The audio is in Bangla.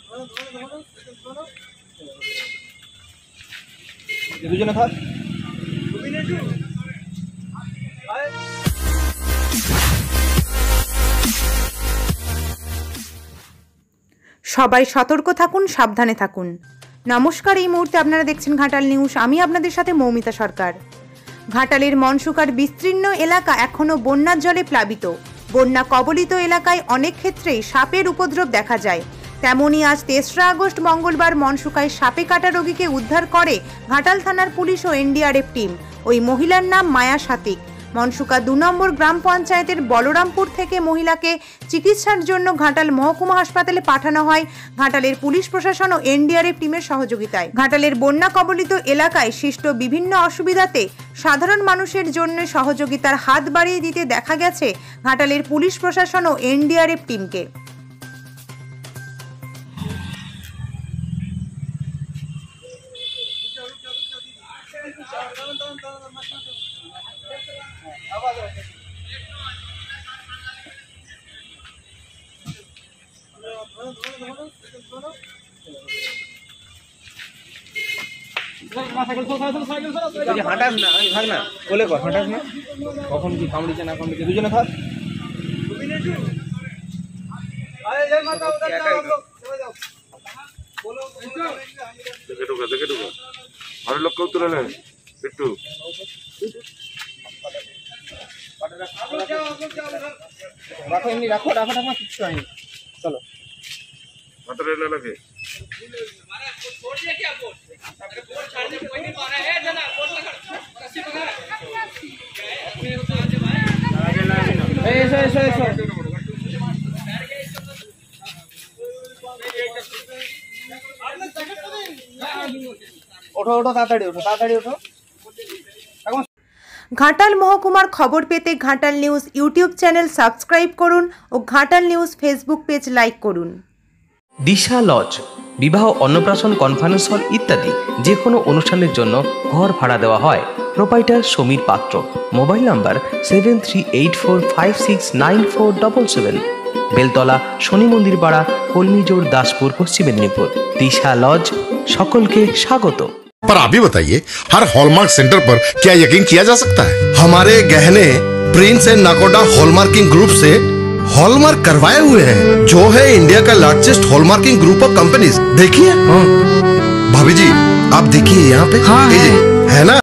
দুজনে থাক। সবাই সতর্ক থাকুন, সাবধানে থাকুন। নমস্কার, এই মুহূর্তে আপনারা দেখছেন ঘাটাল নিউজ। আমি আপনাদের সাথে মৌমিতা সরকার। ঘাটালের মনসুকার বিস্তীর্ণ এলাকা এখনও বন্যার জলে প্লাবিত। বন্যা কবলিত এলাকায় অনেক ক্ষেত্রেই সাপের উপদ্রব দেখা যায়। তেমনই আজ ৩রা আগস্ট মঙ্গলবার মনসুকায় সাপে কাটা রোগীকে উদ্ধার করে ঘাটাল থানার পুলিশ ও এনডিআরএফ টিম। ওই মহিলার নাম মায়া সাতিক। মনসুকা ২ নম্বর গ্রাম পঞ্চায়েতের বলরামপুর থেকে মহিলাকে চিকিৎসার জন্য ঘাটাল মহকুমা হাসপাতালে পাঠানো হয় ঘাটালের পুলিশ প্রশাসন ও এনডিআরএফ টিমের সহযোগিতায়। ঘাটালের বন্যা কবলিত এলাকায় সৃষ্ট বিভিন্ন অসুবিধাতে সাধারণ মানুষের জন্য সহযোগিতার হাত বাড়িয়ে দিতে দেখা গেছে ঘাটালের পুলিশ প্রশাসন ও এনডিআরএফ টিমকে। হাঁটাস না, থাক না, বলে কর হাঁটাস না। কখন কি কামড়িছে না কামড়িছে দুজনে থাক। দেখে ঢুকা ঘরের লোক কেউ তুলে নেয় একটু। রাখো, এমনি রাখো, রাখো, রাখো, কিচ্ছু হয়নি। চলো মাথা রেলে লাগে। ওঠো ওঠো, তাড়াতাড়ি ওঠো, তাড়াতাড়ি ওঠো। ঘাটাল মহকুমার খবর পেতে Ghatal news YouTube channel subscribe করুন ও Ghatal news Facebook page like করুন। দিশা লজ বিবাহ, অন্নপ্রাশন, কনফারেন্স হল ইত্যাদি যে কোনো অনুষ্ঠানের জন্য ঘর ভাড়া দেওয়া হয়। প্রোপাইটার সমীর পাত্র। Mobile number 7384569477। বেলতলা, শনি মন্দির পাড়া, কলমিজোড়, দাসপুর, পশ্চিম মেদিনীপুর। দিশা লজ সকলকে স্বাগত। पर आप भी बताइए, हर हॉलमार्क सेंटर पर क्या यकीन किया जा सकता है? हमारे गहने Prince and Nakoda hallmarking group से हॉलमार्क करवाए हुए हैं, जो है इंडिया का largest hallmarking group of companies. देखिए भाभी जी, आप देखिए यहाँ पे है ना।